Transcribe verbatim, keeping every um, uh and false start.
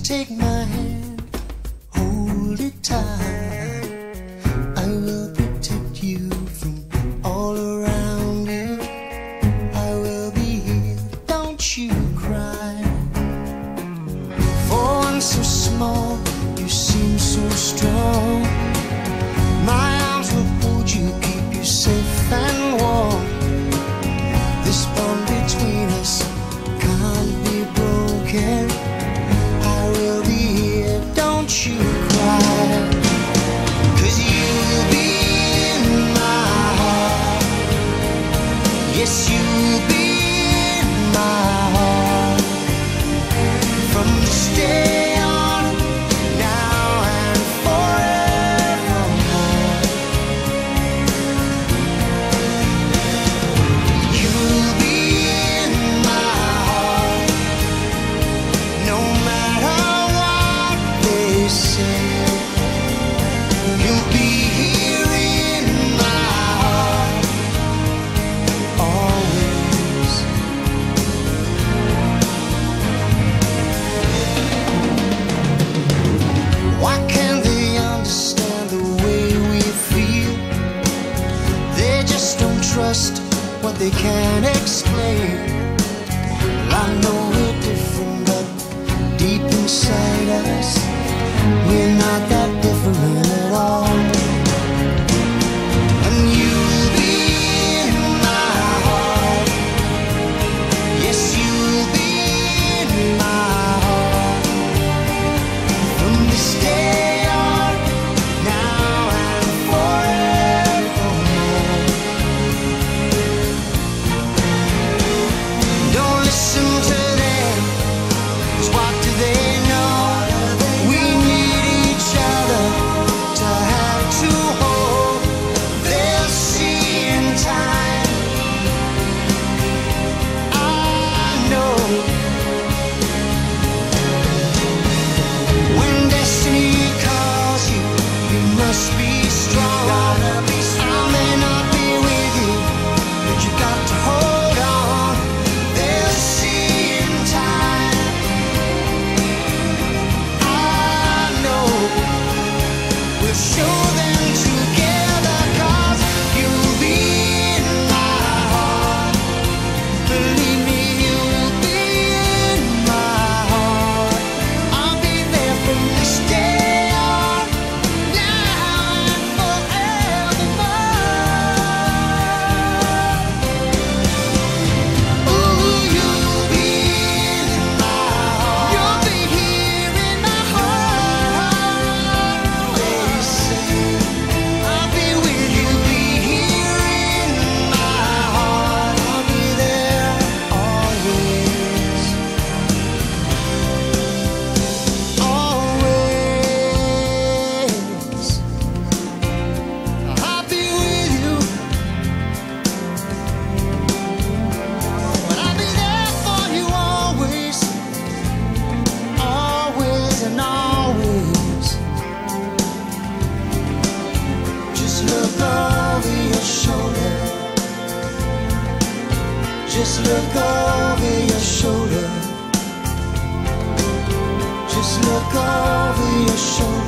take my hand, hold it tight. I will protect you from all around you. I will be here, don't you cry. For one so small, you seem so strong. My arms will hold you, keep you safe and warm. This bond between us can't be broken. I will be here, don't you cry. 'Cause you'll be in my heart. Yes, you'll be in my heart. From this day on, now and forevermore. You'll be in my heart. No matter what they say, you'll be here in my heart always. Why can't they understand the way we feel? They just don't trust what they can't explain. I know we're different, but deep inside us, we're not that different at all. And you'll be in my heart. Yes, you'll be in my heart. From this day on, now and forevermore. Don't listen to them, 'cause what do they know? We need each other to have to hold. They'll see in time. I know when destiny calls you, you must be strong. I may not be with you, but you got to hold on. They'll see in time. I know we'll show them together, 'cause you'll be in my heart. Believe me, you'll be in my heart. I'll be there from this day on, now and forevermore. Ooh, you'll be in my heart. You'll be here in my heart. They say I'll be with you, be here in my heart. I'll be there always, always. I'll be with you, but I'll be there for you always, always and always. Just look over your shoulder. Just look over your shoulder. Just look over your shoulder.